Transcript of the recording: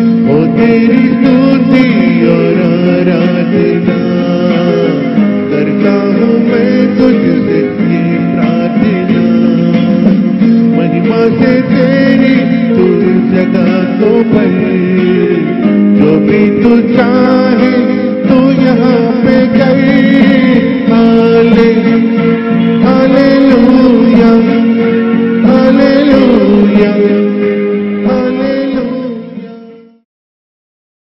हो तेरी स्तुति और आराधना करता हूँ मैं तुझसे ये प्रार्थना। महिमा से तेरी तू जगहों पर जो भी तू चाहे तू यहाँ पे कर